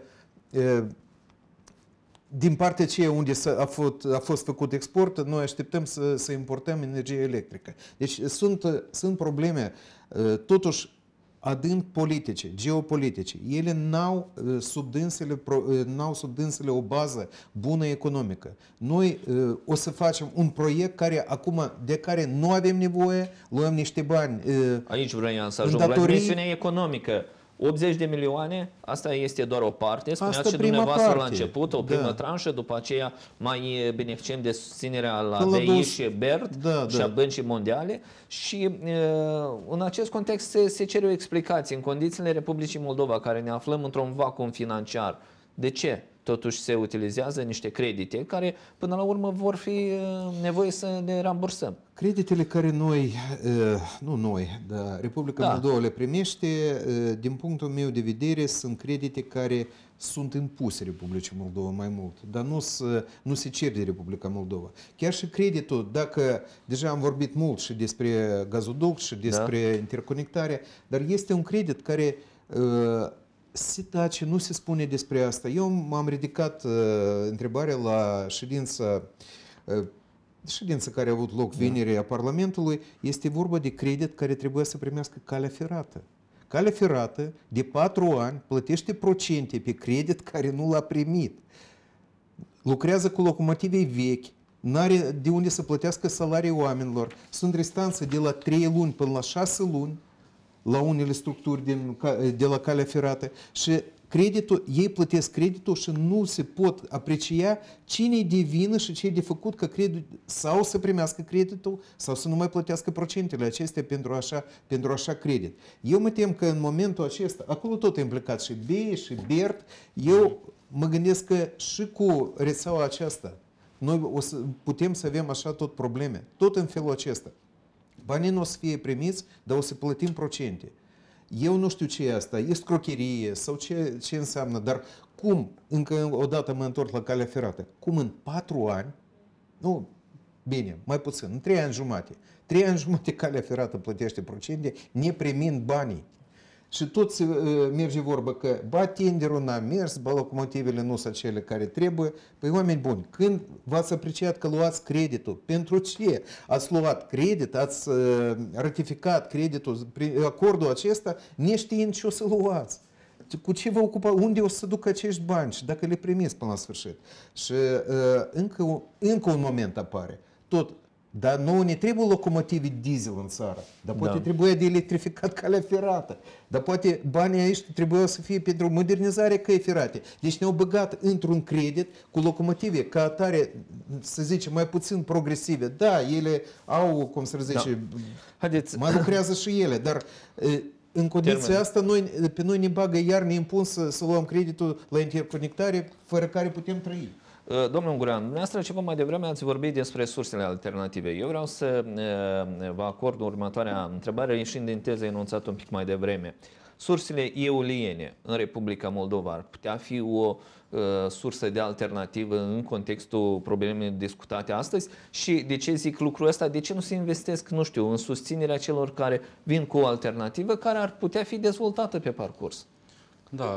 din partea aceea unde a fost, a fost făcut export, noi așteptăm să, să importăm energie electrică. Deci sunt, sunt probleme, totuși, adânc politice, geopolitice. Ele n-au sub dânsele, n-au sub dânsele o bază bună economică. Noi o să facem un proiect care acum, de care nu avem nevoie, luăm niște bani. Aici vreau să ajung la dimensiunea economică. optzeci de milioane, asta este doar o parte, spuneați și dumneavoastră parte. La început, o primă da. tranșă, după aceea mai beneficiem de susținerea la B I și B E R D da, și da. a Băncii Mondiale și în acest context se, se cere o explicație. În condițiile Republicii Moldova, care ne aflăm într-un vacuum financiar, de ce totuși se utilizează niște credite care până la urmă vor fi nevoie să le rambursăm? Creditele care noi, nu noi, dar Republica da. Moldova le primește, din punctul meu de vedere, sunt credite care sunt impuse Republicii Moldova mai mult, dar nu, nu se cer de Republica Moldova. Chiar și creditul, dacă deja am vorbit mult și despre gazoduct și despre da. interconectare, dar este un credit care se tace, nu se spune despre asta. Eu m-am ridicat uh, întrebarea la ședința, uh, ședința care a avut loc vineri a Parlamentului. Este vorba de credit care trebuia să primească calea ferată. Calea ferată, de patru ani, plătește procente pe credit care nu l-a primit. Lucrează cu locomotive vechi, n-are de unde să plătească salarii oamenilor. Sunt restanțe de la trei luni până la șase luni la unele structuri din, de la calea ferată și creditul, ei plătesc creditul și nu se pot aprecia cine-i de vină și ce-i de făcut ca credit, sau să primească creditul sau să nu mai plătească procentele acestea pentru așa, pentru așa credit. Eu mă tem că în momentul acesta, acolo tot e implicat și B E I și B E R D, eu mă gândesc că și cu rețeaua aceasta noi o să putem să avem așa tot probleme, tot în felul acesta. Banii nu o să fie primiți, dar o să plătim procente. Eu nu știu ce e asta, e scrocherie sau ce, ce înseamnă, dar cum, încă o dată mă întorc la calea ferată, cum în patru ani, nu, bine, mai puțin, în trei ani jumate, trei ani jumate calea ferată plătește procente, neprimind banii. Și tot se, uh, merge vorba că ba tenderul n-a mers, ba locomotivele nu sunt cele care trebuie. Păi oameni buni, când v-ați apreciat că luați creditul, pentru ce ați luat credit, ați uh, ratificat creditul, acordul acesta, neștiind ce o să luați? Cu ce vă ocupa, unde o să ducă acești bani și dacă le primiți până la sfârșit? Și uh, încă, încă un moment apare. Tot. Dar nouă ne trebuie locomotive diesel în țară, dar poate da. trebuia de electrificat calea ferată, dar poate banii aici trebuiau să fie pentru modernizarea căi ferate. Deci ne-au băgat într-un credit cu locomotive ca atare, să zicem, mai puțin progresive. Da, ele au, cum să zice, da. Haideți. Mai lucrează și ele, dar în condiția Termen. asta noi, pe noi ne bagă iar, ne impun să, să luăm creditul la interconectare fără care putem trăi. Domnul Ungureanu, dumneavoastră ceva mai devreme ați vorbit despre sursele alternative. Eu vreau să vă acord următoarea întrebare, ieșind din teza enunțată un pic mai devreme. Sursele eoliene în Republica Moldova ar putea fi o uh, sursă de alternativă în contextul problemei discutate astăzi? Și de ce zic lucrul ăsta? De ce nu se investesc, nu știu, în susținerea celor care vin cu o alternativă care ar putea fi dezvoltată pe parcurs? Da,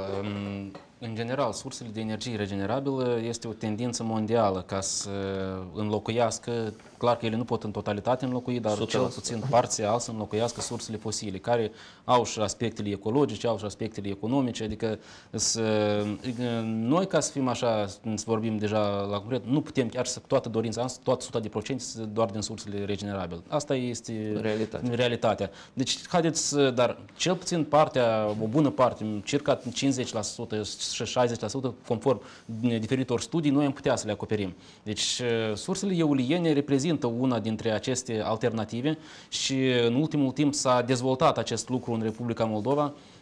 în general, sursele de energie regenerabilă este o tendință mondială ca să înlocuiască, clar că ele nu pot în totalitate înlocui, dar cel puțin parțial să înlocuiască sursele fosile, care au și aspectele ecologice, au și aspectele economice, adică să, noi ca să fim așa, să vorbim deja la concret, nu putem chiar să toată dorința, toată o sută de procente doar din sursele regenerabile. Asta este realitatea. realitatea. Deci, haideți, dar cel puțin partea, o bună parte, circa cincizeci la sută și șaizeci la sută, conform diferitor studii, noi am putea să le acoperim. Deci, sursele eoliene reprezintă una dintre aceste alternative și în ultimul timp s-a dezvoltat acest lucru în Republica Moldova.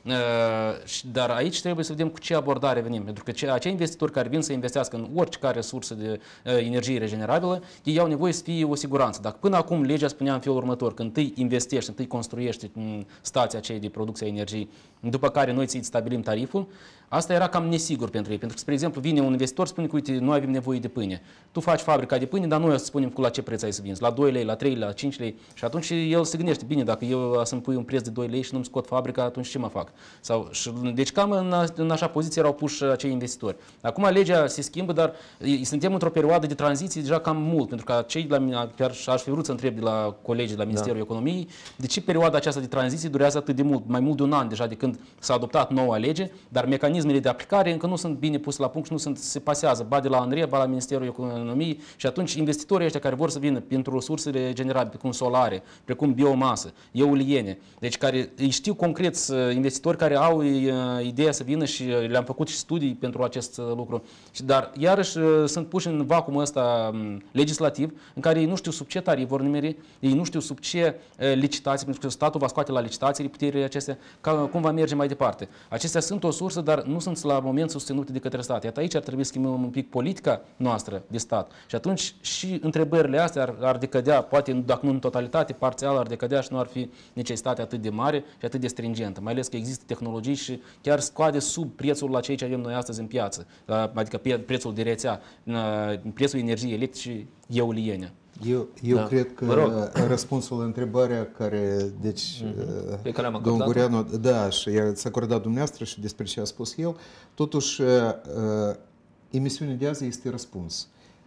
Dar aici trebuie să vedem cu ce abordare venim, pentru că acei investitori care vin să investească în oricare resursă de energie regenerabilă, ei au nevoie să fie o siguranță. Dacă până acum legea spunea în felul următor, când întâi investești, întâi construiești stația aceea de producție a energiei, după care noi ți stabilim tariful, asta era cam nesigur pentru ei. Pentru că, spre exemplu, vine un investitor, spune că, uite, noi avem nevoie de pâine. Tu faci fabrica de pâine, dar noi o să spunem cu la ce preț ai să vinzi. La doi lei, la trei lei, la cinci lei. Și atunci el se gândește, bine, dacă eu să-mi pui un preț de doi lei și nu-mi scot fabrica, atunci ce mă fac? Sau, și, deci cam în, în așa poziție erau puși acei investitori. Acum legea se schimbă, dar suntem într-o perioadă de tranziție deja cam mult. Pentru că cei de la, chiar aș fi vrut să întreb de la colegii de la Ministerul da. Economiei, de ce perioada aceasta de tranziție durează atât de mult, mai mult de un an deja de când s-a adoptat noua lege, dar mecanismele de aplicare încă nu sunt bine puse la punct și nu sunt, se pasează, ba de la ANRE, ba la Ministerul Economiei și atunci investitorii ăștia care vor să vină pentru resursele regenerabile, precum solare, precum biomasă, eoliene, deci care îi știu concret investitori care au ideea să vină și le-am făcut și studii pentru acest lucru, dar iarăși sunt puși în vacuumul ăsta legislativ în care ei nu știu sub ce tarif vor nimeri, ei nu știu sub ce licitații, pentru că statul va scoate la licitații puterile acestea, cum va merge mai departe. Acestea sunt o sursă, dar nu sunt la moment susținute de către stat. Iată aici ar trebui să schimbăm un pic politica noastră de stat. Și atunci și întrebările astea ar, ar decădea, poate dacă nu în totalitate, parțial ar decădea și nu ar fi necesitate atât de mare și atât de stringentă. Mai ales că există tehnologii și chiar scoade sub prețul la ceea ce avem noi astăzi în piață. Adică prețul de rețea, prețul energiei electrice eoliene. Eu, eu da. cred că răspunsul la întrebarea care, deci, mm-hmm. pe care am domnul Gureanu, da, și i-ați acordat dumneavoastră și despre ce a spus el, totuși, emisiunea de azi este răspuns.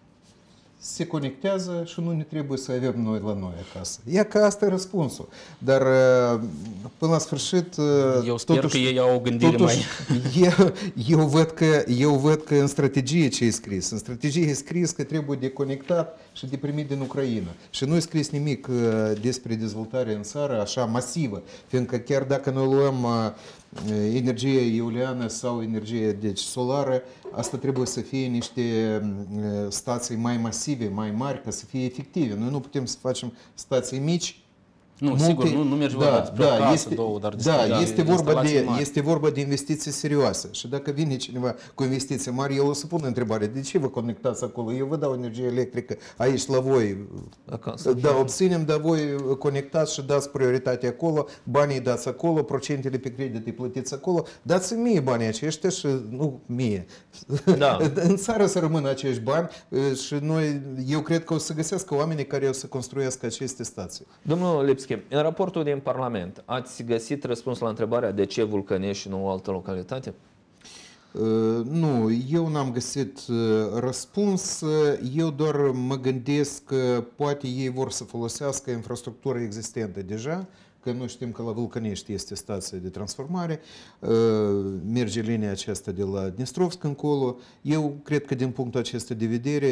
Se conectează și nu ne trebuie să avem noi la noi acasă. Ia că asta e răspunsul. Dar până la sfârșit... Eu sper totuși, că ei au o gândire totuși, mai... Eu, eu, văd că, eu văd că în strategie ce e scris. În strategie e scris că trebuie de conectat și de primit din Ucraina. Și nu e scris nimic despre dezvoltare în țară așa masivă. Fiindcă chiar dacă noi luăm energie eoliană sau energie deci solară, asta trebuie să fie niște stații mai masive, mai mari, ca să fie efective. Noi nu putem să facem stații mici. Nu, multe, sigur, nu, nu merge da, despre da, o casă, este, două, dar da, de este vorba de, mari. este vorba de investiții serioase. Și dacă vine cineva cu investiții mari, eu o să pun întrebare, de ce vă conectați acolo? Eu vă dau energie electrică aici la voi. Acasă. Da, obținem, dar voi conectați și dați prioritate acolo, banii dați acolo, procentele pe credit îi plătiți acolo, dați mie banii aceștia și nu mie. Da. În țară să rămână acești bani și noi, eu cred că o să găsească oamenii care o să construiască aceste stații. Domnul Lipski, în raportul din Parlament, ați găsit răspuns la întrebarea de ce Vulcănești și nu o altă localitate? Uh, nu, eu n-am găsit uh, răspuns, eu doar mă gândesc că poate ei vor să folosească infrastructura existentă deja, că noi știm că la Vulcănești este stație de transformare, merge linia aceasta de la Dnistrovsk încolo. Eu cred că din punctul acesta de vedere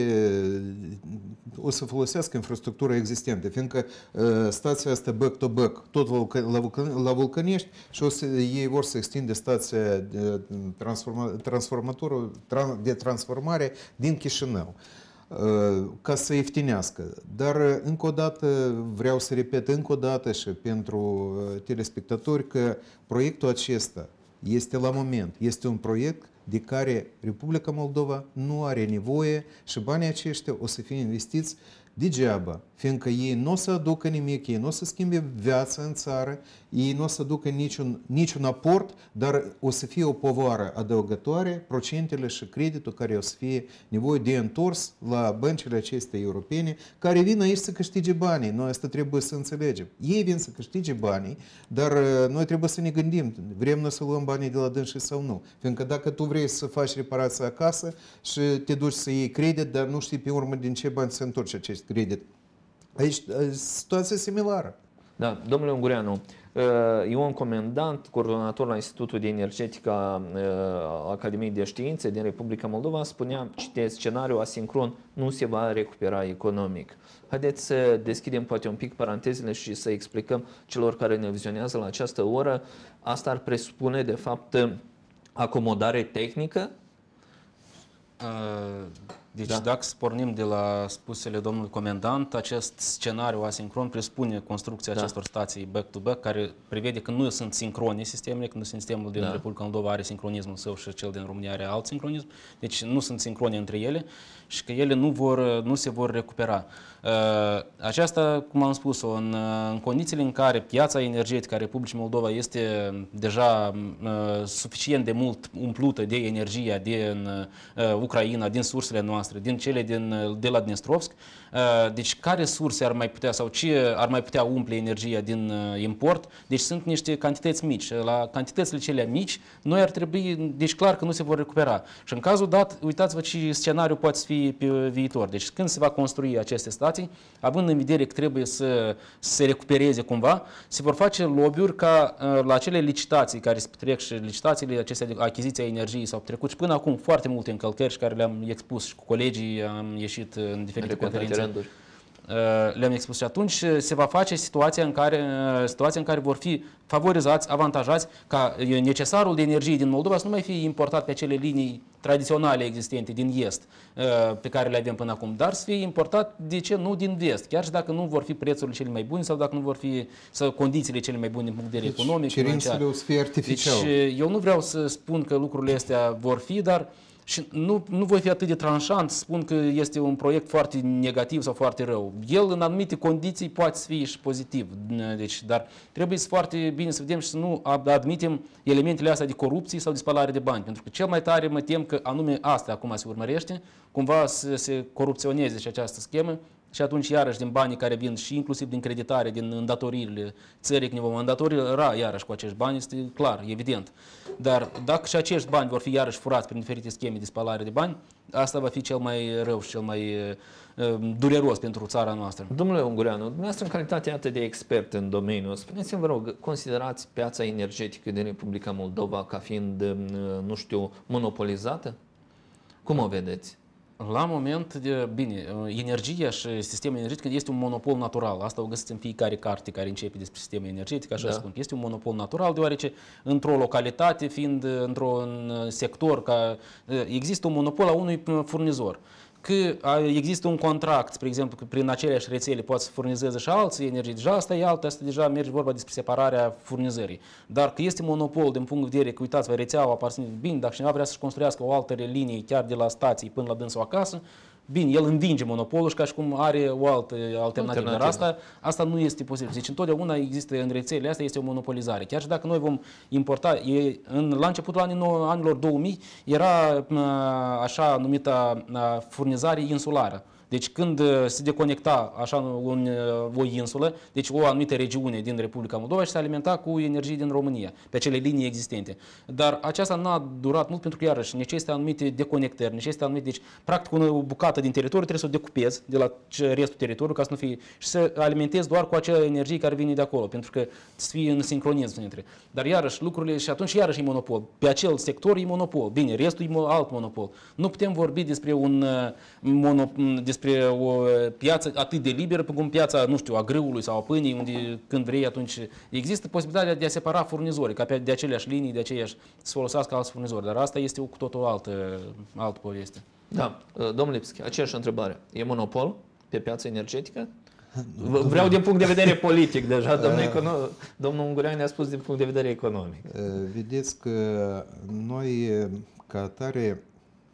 o să folosească infrastructura existentă, fiindcă stația asta back-to-back, tot la Vulcănești și o să, ei vor să extinde stația de transforma, transformatorul de transformare din Chișinău, ca să ieftinească. Dar încă o dată vreau să repet încă o dată și pentru telespectatori că proiectul acesta este la moment, este un proiect de care Republica Moldova nu are nevoie și banii aceștia o să fie investiți degeaba, fiindcă ei nu o să aducă nimic, ei nu o să schimbe viața în țară, ei nu o să aducă niciun, niciun aport, dar o să fie o povară adăugătoare, procentele și creditul care o să fie nevoie de întors la băncile acestea europene, care vin aici să câștige banii. Noi asta trebuie să înțelegem. Ei vin să câștige banii, dar noi trebuie să ne gândim, vrem noi să luăm banii de la dânsii sau nu. Fiindcă dacă tu vrei să faci reparație acasă și te duci să iei credit, dar nu știi pe urmă din ce bani se întorce acest credit. Aici situația similară. Da, domnule Ungureanu, Ion Comendant, coordonator la Institutul de Energetică a Academiei de Științe din Republica Moldova, spunea, citesc, scenariul asincron nu se va recupera economic. Haideți să deschidem poate un pic parantezele și să explicăm celor care ne vizionează la această oră. Asta ar presupune, de fapt, acomodare tehnică? Uh... Deci Da. dacă pornim de la spusele domnului comandant, acest scenariu asincron presupune construcția Da. acestor stații back-to-back, care prevede că nu sunt sincrone sistemele, că nu sistemul din Da. Republica Moldova are sincronismul său și cel din România are alt sincronism, deci nu sunt sincrone între ele și că ele nu, vor, nu se vor recupera. Aceasta, cum am spus-o, în, în condițiile în care piața energetică a Republicii Moldova este deja suficient de mult umplută de energia din Ucraina, din sursele noastre, din cele din, de la Dnestrovsk, deci care surse ar mai putea sau ce ar mai putea umple energia din import? Deci sunt niște cantități mici. La cantitățile cele mici, noi ar trebui, deci clar că nu se vor recupera. Și în cazul dat, uitați-vă ce scenariu poate fi pe viitor. Deci când se va construi aceste stații, având în vedere că trebuie să se recupereze cumva, se vor face lobby-uri ca la acele licitații care se petrec și licitațiile acestea de achiziție a energiei s-au petrecut și până acum foarte multe încălcări și care le-am expus și cu colegii, am ieșit în diferite conferințe. Rânduri. Le-am expus și atunci se va face situația în care, situația în care vor fi favorizați, avantajați ca necesarul de energie din Moldova să nu mai fie importat pe acele linii tradiționale existente din est pe care le avem până acum, dar să fie importat, de ce nu, din vest, chiar și dacă nu vor fi prețurile cele mai bune sau dacă nu vor fi sau condițiile cele mai bune din punct de vedere Deci, economic. cerințele o să fie artificial. Deci eu nu vreau să spun că lucrurile astea vor fi, dar și nu, nu voi fi atât de tranșant să spun că este un proiect foarte negativ sau foarte rău. El, în anumite condiții, poate să fie și pozitiv. Deci, dar trebuie să foarte bine să vedem și să nu admitem elementele astea de corupție sau de spălare de bani. Pentru că cel mai tare mă tem că anume asta acum se urmărește, cumva să se corupționeze și această schemă. Și atunci, iarăși, din banii care vin și inclusiv din creditare, din îndatoririle țării, când ne vom îndatori ra, iarăși, cu acești bani, este clar, evident. Dar dacă și acești bani vor fi iarăși furați prin diferite scheme de spălare de bani, asta va fi cel mai rău și cel mai uh, dureros pentru țara noastră. Domnule Ungureanu, dumneavoastră în calitate atât de expert în domeniu, spuneți-mi, vă rog, considerați piața energetică din Republica Moldova ca fiind, nu știu, monopolizată? Cum o vedeți? La moment, de, bine, energia și sistemul energetic este un monopol natural. Asta o găsiți în fiecare carte care începe despre sistemul energetic, așa da. spun. Este un monopol natural, deoarece într-o localitate, fiind într-un sector, ca, există un monopol a unui furnizor. Că există un contract, spre exemplu, că prin aceleași rețele poate să furnizeze și alții energie, deja asta e altă, asta deja merge vorba despre separarea furnizării. Dar că este monopol din punct de vedere că, uitați-vă, rețeaua aparține, bine, dacă cineva vrea să-și construiască o altă linie chiar de la stații până la dânsul acasă, bine, el învinge monopolul și ca și cum are o altă alternativă, dar asta, asta nu este posibil. Deci întotdeauna există în rețelele astea este o monopolizare. Chiar și dacă noi vom importa, e, în, la începutul anilor, anilor două mii era așa numită furnizare insulară. Deci când se deconecta așa un, o insulă, deci o anumită regiune din Republica Moldova și se alimenta cu energie din România, pe acele linii existente. Dar aceasta n-a durat mult pentru că, iarăși, necesită anumite deconectări, necesită anumite, deci, practic, o bucată din teritoriu trebuie să o decupezi de la restul teritoriului ca să nu fie, și să alimentezi doar cu acea energie care vine de acolo, pentru că să fie în sincronism între. Dar, iarăși, lucrurile, și atunci, iarăși, e monopol. Pe acel sector e monopol. Bine, restul e alt monopol. Nu putem vorbi despre un monopol, despre o piață atât de liberă, cum piața, nu știu, a grâului sau a pâinii, unde când vrei atunci există posibilitatea de a separa furnizorii, ca de aceleași linii, de aceiași să folosească alți furnizori, dar asta este cu totul altă, altă poveste. Da, domnul Lipski, aceeași întrebare. E monopol pe piața energetică? Vreau din punct de vedere politic deja, domnul, econo- domnul Ungureanu ne-a spus din punct de vedere economic. Vedeți că noi, ca atare,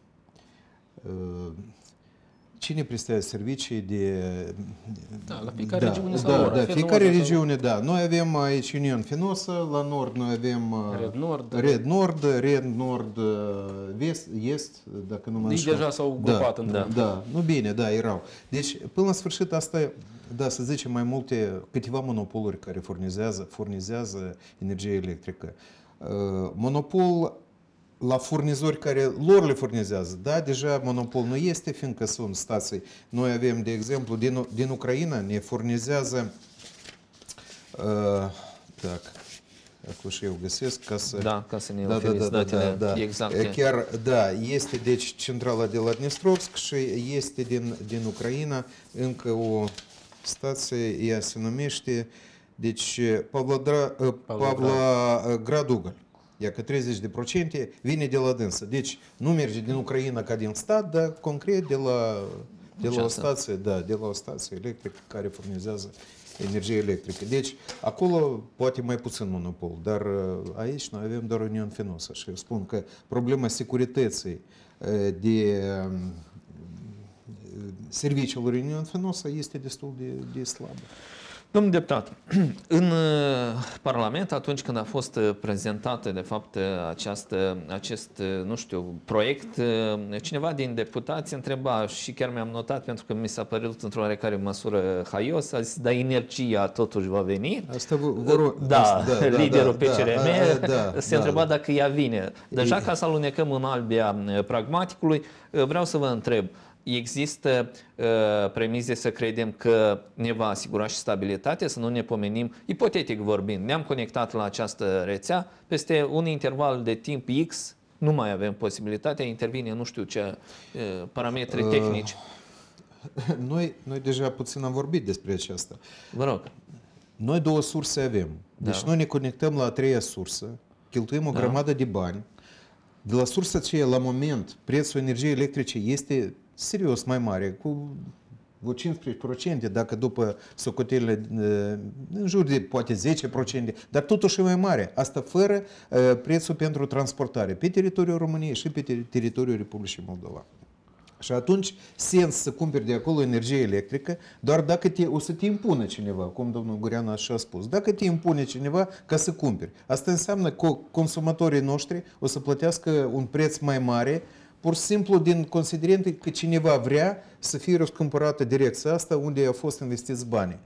cine prestează servicii de... Da, la fiecare da, regiune sau da, ora, da, fiecare sau... regiune, da. Noi avem aici Union Fenoasă, la nord noi avem Red Nord, Red Nord, Red Nord, Vest, Est, dacă nu mă înșel. deja s-au grupat da, într-un. Da, da, nu bine, da, erau. Deci, până la sfârșit, asta, da, să zicem, mai multe, câteva monopoluri care furnizează, furnizează energie electrică. Monopol la furnizori care lor le furnizează. Da, deja monopol nu este, fiindcă sunt stații. Noi avem, de exemplu, din, din Ucraina ne furnizează uh, dacă, acum și eu găsesc ca să... Da, ca să ne da, oferiți da, da, datele da, da. exacte. Chiar, da, este deci centrala de la Dnestrovsk și este din, din Ucraina încă o stație, ea se numește, deci Pavlodra, Pavlograd Ugăl. Ia că treizeci de procente vine de la dânsă. Deci nu merge din Ucraina ca din stat, dar concret de la, de la o stație, da, de la o stație electrică care furnizează energie electrică. Deci acolo poate mai puțin monopol, dar aici noi avem doar Union Fenosa și eu spun că problema securității de serviciilor Union Fenosa este destul de, de slabă. Domnul deputat, în Parlament, atunci când a fost prezentată, de fapt, această, acest, nu știu, proiect, cineva din deputați întreba, și chiar mi-am notat, pentru că mi s-a părut într-o oarecare măsură haios, a zis, dar energia totuși va veni? Asta vor... Da, asta, da, liderul da, P C R M da, da, se da, întreba da. dacă ea vine. Deja ca să alunecăm în albia pragmaticului, vreau să vă întreb, există uh, premize să credem că ne va asigura și stabilitate, să nu ne pomenim, ipotetic vorbind, ne-am conectat la această rețea, peste un interval de timp X nu mai avem posibilitatea, intervine nu știu ce uh, parametri uh, tehnici. Noi, noi deja puțin am vorbit despre aceasta. Vă rog. Noi două surse avem. Deci da. Noi ne conectăm la a treia sursă, cheltuim o da. grămadă de bani. De la sursa aceea, la moment, prețul energiei electrice este serios mai mare, cu vreo cincisprezece la sută, dacă după socotelile în jur de poate zece la sută, dar totuși e mai mare. Asta fără uh, prețul pentru transportare pe teritoriul României și pe teritoriul Republicii Moldova. Și atunci, sens să cumperi de acolo energie electrică, doar dacă te, o să te impună cineva, cum domnul Gureanu așa a spus. Dacă te impune cineva ca să cumperi. Asta înseamnă că consumatorii noștri o să plătească un preț mai mare, pur și simplu din considerente că cineva vrea să fie răscumpărată direcția asta unde au fost investiți banii.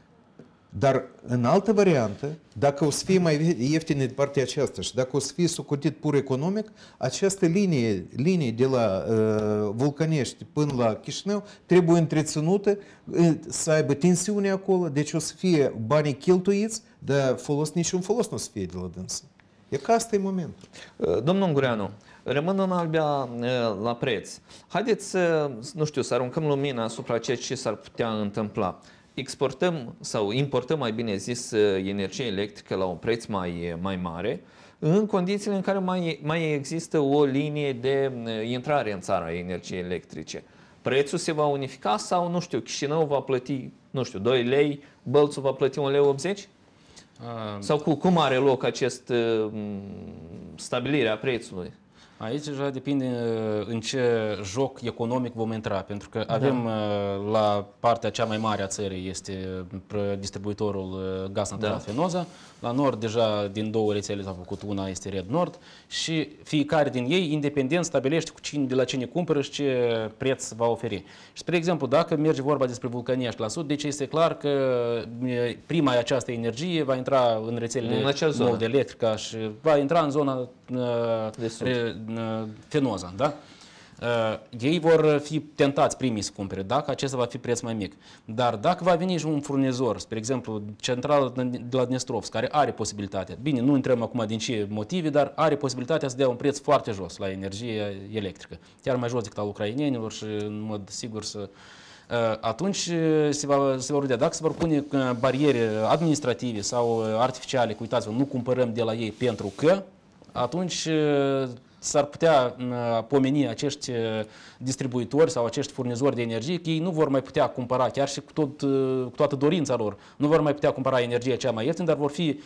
Dar în altă variantă, dacă o să fie mai ieftină de partea aceasta și dacă o să fie socotit pur economic, această linie, linie de la uh, Vulcanești până la Chișinău trebuie întreținută, să aibă tensiune acolo, deci o să fie banii cheltuiți, dar folos, niciun folos nu o să fie de la dânsă. E că asta e momentul. Domnul Ungureanu, rămân în albia la preț. Haideți să, nu știu, să aruncăm lumina asupra ceea ce s-ar putea întâmpla. Exportăm sau importăm, mai bine zis, energie electrică la un preț mai, mai mare, în condițiile în care mai, mai există o linie de intrare în țara a energiei electrice. Prețul se va unifica sau, nu știu, Chișinău va plăti, nu știu, doi lei, Bălțul va plăti un lei optzeci? Uh, sau cu, cum are loc acest uh, stabilirea prețului? Aici deja depinde în ce joc economic vom intra, pentru că avem da. la partea cea mai mare a țării este distribuitorul Gaz Natural da. Fenosa, la nord deja din două rețele s-a făcut, una este Red Nord și fiecare din ei independent stabilește cu cine, de la cine cumpără și ce preț va oferi. Și spre exemplu, dacă merge vorba despre Vulcanești la sud, deci este clar că prima această energie va intra în rețelele Mold Electrica și va intra în zona de sud. Fenosa, da? Uh, ei vor fi tentați primii să cumpere, dacă acesta va fi preț mai mic. Dar dacă va veni și un furnizor, spre exemplu, centrala de la Dnestrovsk, care are posibilitatea, bine, nu intrăm acum din ce motive, dar are posibilitatea să dea un preț foarte jos la energie electrică, chiar mai jos decât al ucrainenilor și în mod sigur să... Atunci se va, se va vedea dacă se vor pune bariere administrative sau artificiale, că uitați-vă, nu cumpărăm de la ei pentru că, atunci s-ar putea pomeni acești distribuitori sau acești furnizori de energie că ei nu vor mai putea cumpăra, chiar și cu, tot, cu toată dorința lor, nu vor mai putea cumpăra energia cea mai ieftină, dar vor fi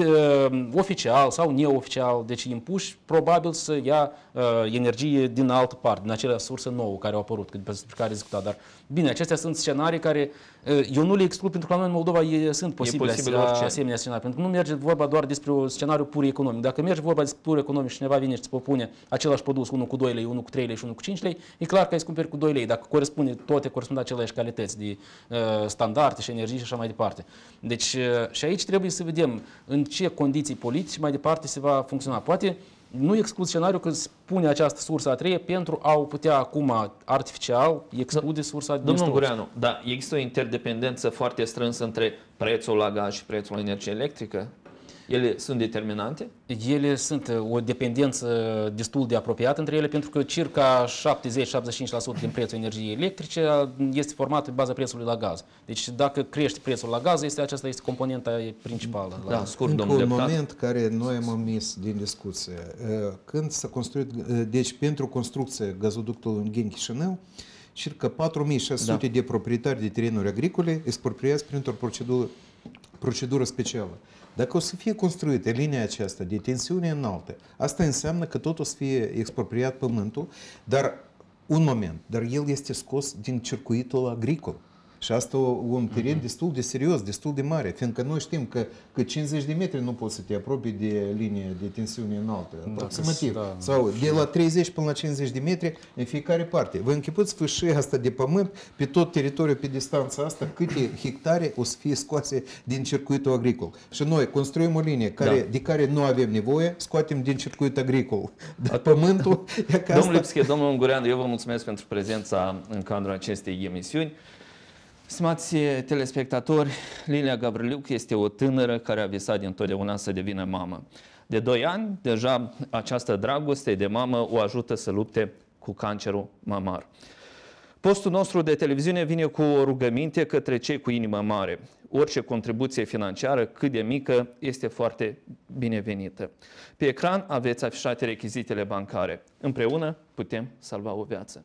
oficial sau neoficial, deci impuși probabil să ia uh, energie din altă parte, din acelea sursă nouă care au apărut, despre care discutat. Dar bine, acestea sunt scenarii care uh, eu nu le exclud pentru că la noi în Moldova e, sunt posibile posibil asemenea scenarii, pentru că nu merge vorba doar despre un scenariu pur economic. Dacă merge vorba despre pur economic și cineva vine și îți propune același produs, unul cu doi lei, unul cu trei lei și unul cu cinci lei, e clar că îți cumperi cu doi lei, dacă corespunde, toate corespund aceleași calități de uh, standarde și energie și așa mai departe. Deci uh, și aici trebuie să vedem în ce condiții politice mai departe se va funcționa. Poate nu exclud scenariul că spune această sursă a treia pentru a o putea acum artificial exclude sursa din Domnul Ungureanu, da, există o interdependență foarte strânsă între prețul la gaz și prețul la energie electrică? Ele sunt determinante? Ele sunt o dependență destul de apropiată între ele, pentru că circa șaptezeci la șaptezeci și cinci la sută din prețul energiei electrice este format pe baza prețului la gaz. Deci dacă crește prețul la gaz, este, aceasta este componenta principală. Da, scurt, Încă domnul un deputat. moment care noi am omis din discuție. Când s-a construit, deci pentru construcție gazoductul în Ghen-Chișinău, circa patru mii șase sute da. de proprietari de terenuri agricole expropriați printr-o procedură, procedură specială. Dacă o să fie construită linia aceasta de tensiune înaltă, asta înseamnă că tot o să fie expropriat pământul, dar un moment, dar el este scos din circuitul agricol. Și asta un teren destul de serios, destul de mare, fiindcă noi știm că, că cincizeci de metri nu poți să te apropii de linie de tensiune înaltă, aproximativ. Da, sau de la treizeci până la cincizeci de metri în fiecare parte. Vă închipuți fâșia asta de pământ pe tot teritoriul, pe distanța asta, câte hectare o să fie scoase din circuitul agricol. Și noi construim o linie care, da. de care nu avem nevoie, scoatem din circuitul agricol. Dar pământul... Domnul Lipsche, domnul Ungureanu, eu vă mulțumesc pentru prezența în cadrul acestei emisiuni. Stimați telespectatori, Lilia Gavriliuc este o tânără care a visat dintotdeauna să devină mamă. De doi ani, deja această dragoste de mamă o ajută să lupte cu cancerul mamar. Postul nostru de televiziune vine cu o rugăminte către cei cu inimă mare. Orice contribuție financiară, cât de mică, este foarte binevenită. Pe ecran aveți afișate rechizitele bancare. Împreună putem salva o viață.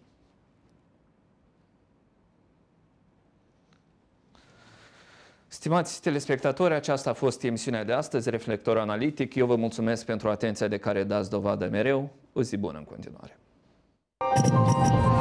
Stimați telespectatori, aceasta a fost emisiunea de astăzi, Reflector Analitic. Eu vă mulțumesc pentru atenția de care dați dovadă mereu. O zi bună în continuare!